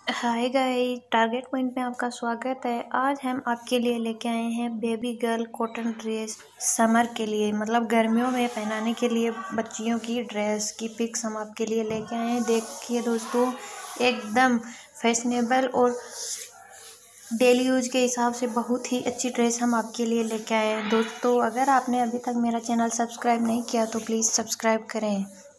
Hi guys, target point में आपका स्वागत है। आज हम आपके लिए लेके आए हैं baby girl cotton dress summer के लिए, मतलब गर्मियों में पहनाने के लिए बच्चियों की ड्रेस की पिक्स हम आपके लिए लेके आए हैं। देखिए दोस्तों, एकदम फैशनेबल और डेली यूज के हिसाब से बहुत ही अच्छी ड्रेस हम आपके लिए लेके आए हैं। दोस्तों, अगर आपने अभी तक मेरा चैनल सब्सक्राइब नहीं किया तो प्लीज़ सब्सक्राइब करें।